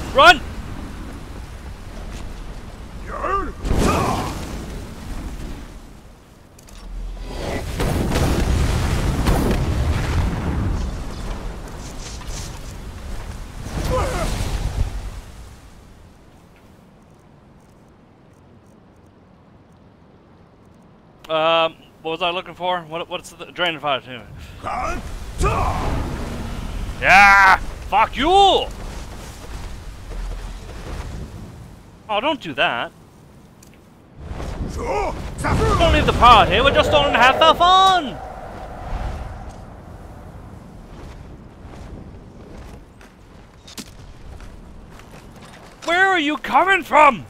Run! What was I looking for? What's the drain of fire to? Yeah! Fuck you! Oh, don't do that. Don't leave the party, we're just on to have the fun! Where are you coming from?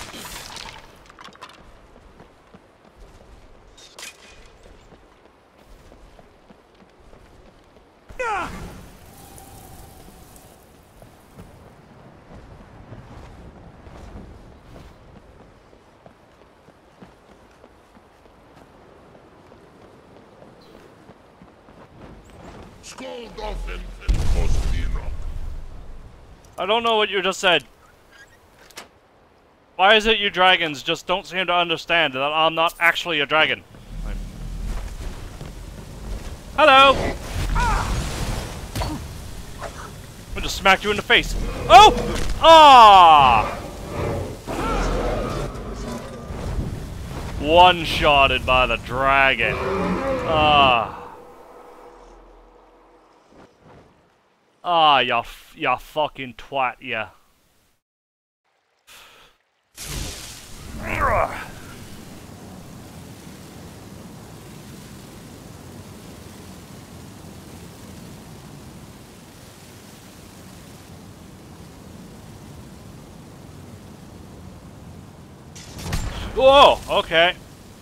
I don't know what you just said. Why is it you dragons just don't seem to understand that I'm not actually a dragon? Hello! I just smacked you in the face. Oh! Ah! One-shotted by the dragon. Ah. Ah, ya fucking twat, yeah. Whoa, okay.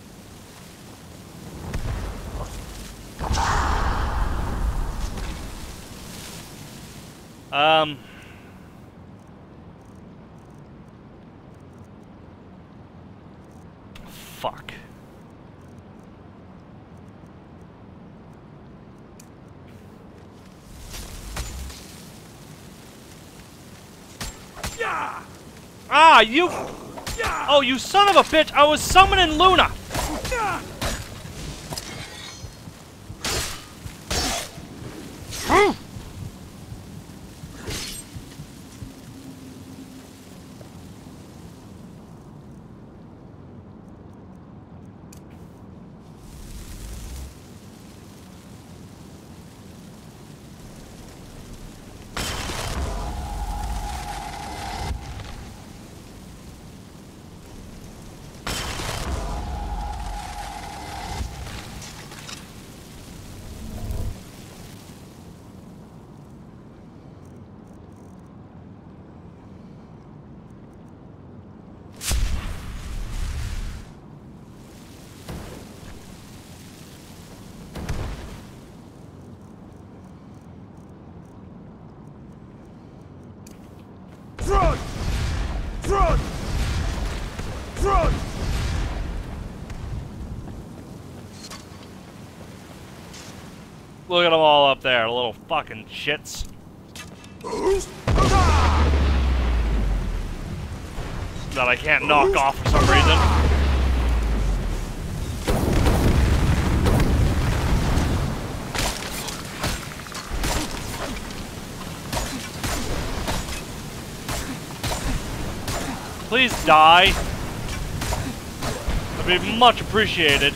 Fuck. Yeah. Ah, you... Yeah. Oh, you son of a bitch! I was summoning Luna! Yeah. Run! Run! Run! Look at them all up there, little fucking shits. That I can't knock off for some reason. Please die. That'd be much appreciated.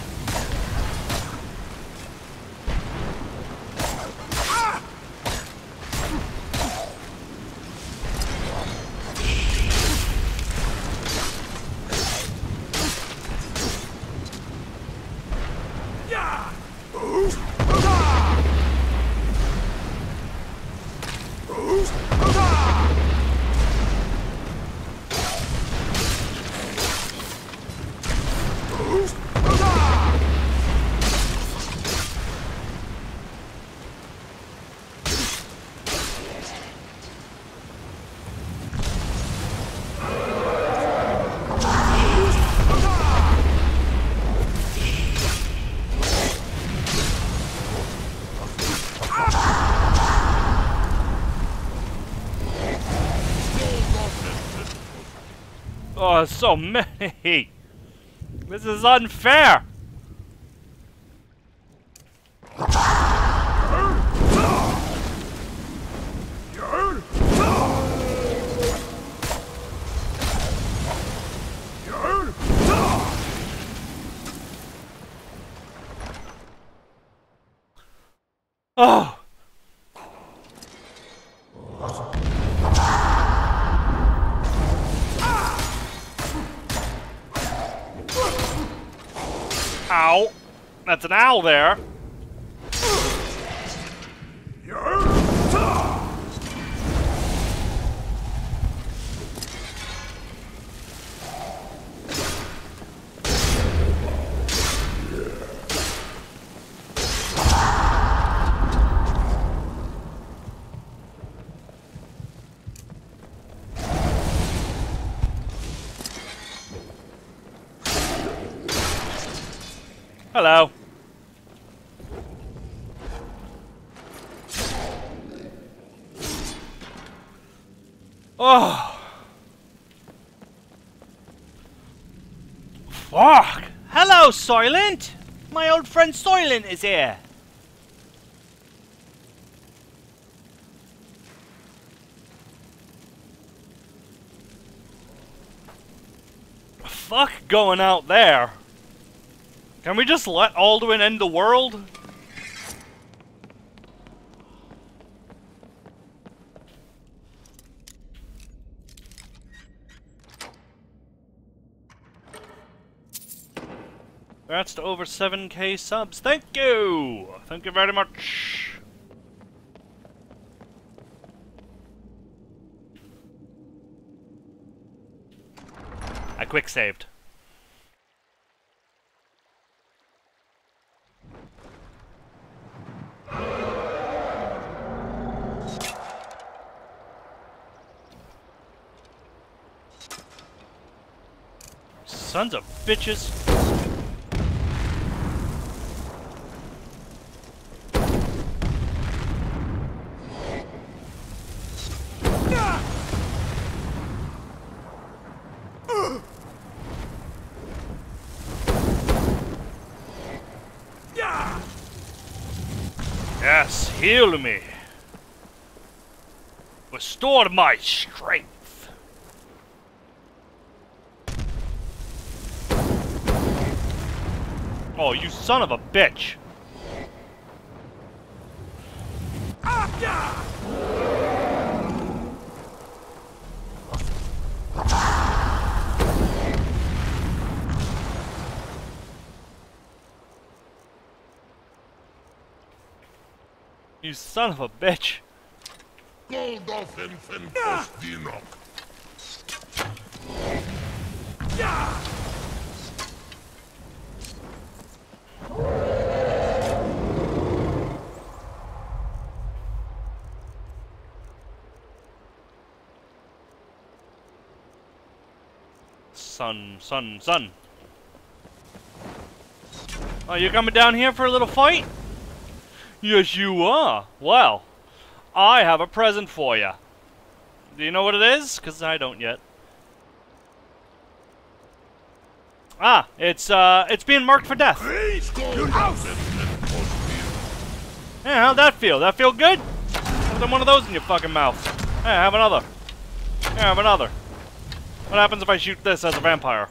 Oh, so many. This is unfair. Oh. Ow. That's an owl there. Hello. Oh. Fuck. Hello, Soylent. My old friend Soylent is here. Fuck going out there. Can we just let Alduin end the world? That's to over 7K subs. Thank you! Thank you very much. I quick saved. Sons of bitches. Yes, heal me. Restore my strength. Oh, you son of a bitch! You son of a bitch! Son. Oh, you coming down here for a little fight? Yes, you are. Well, I have a present for you. Do you know what it is? 'Cause I don't yet. Ah, it's being marked for death. Yeah, how'd that feel? That feel good? Put one of those in your fucking mouth. Yeah, have another. Yeah, have another. What happens if I shoot this as a vampire?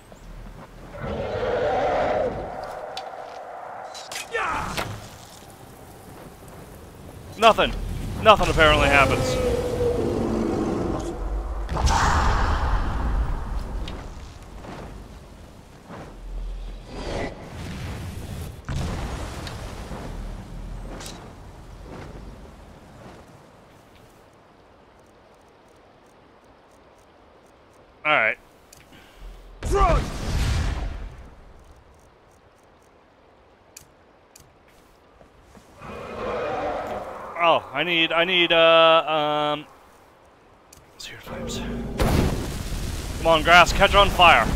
Nothing. Nothing apparently happens. Alright. Oh, I need, Seared flames. Come on, grass, catch on fire.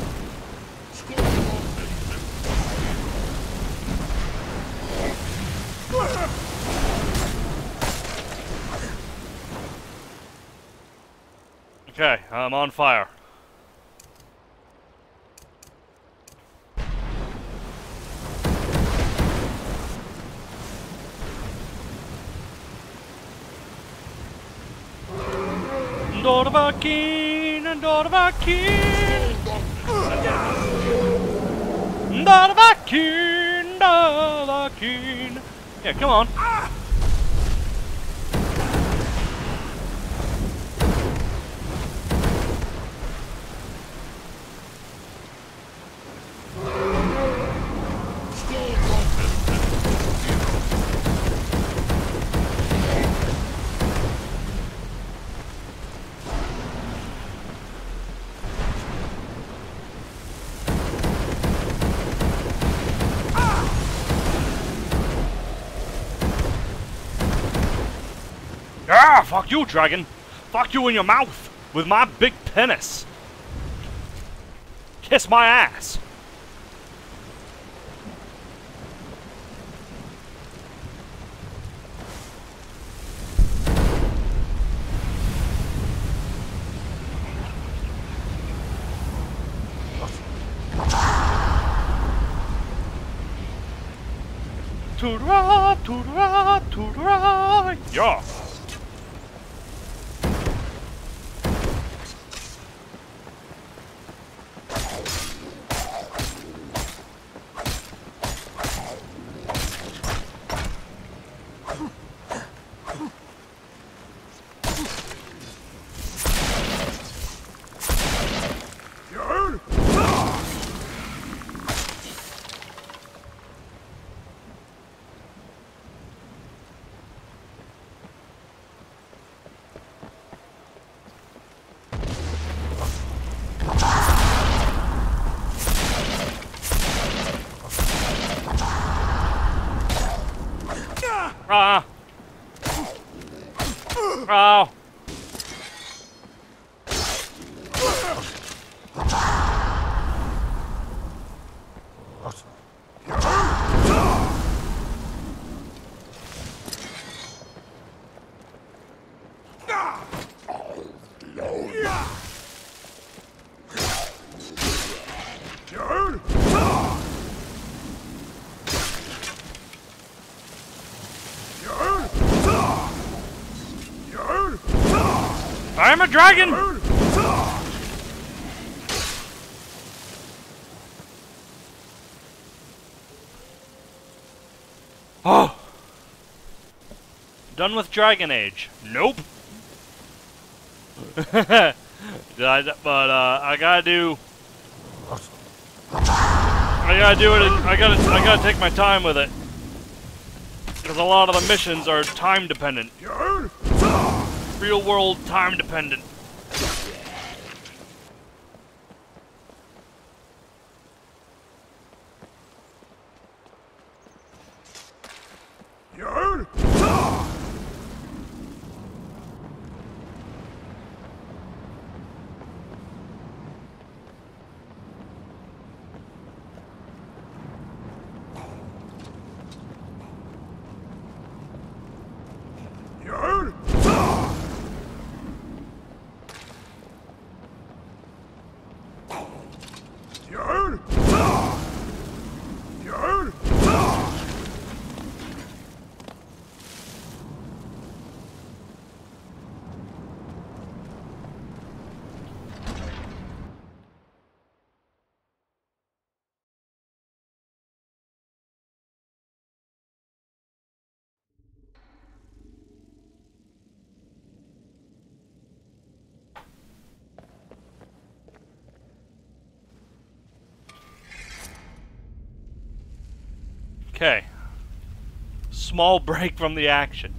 Okay, I'm on fire. Dorvakin, Dorvakin, Dorvakin, Dorvakin. Yeah, come on. Ah, fuck you, dragon. Fuck you in your mouth with my big penis. Kiss my ass. Toot-ra, toot-ra, toot-ra, yeah. Ah! Oh! I am a dragon! Oh! Done with Dragon Age. Nope. But I gotta do it and I gotta take my time with it. Because a lot of the missions are time dependent. Real world time dependent. Okay. Small break from the action.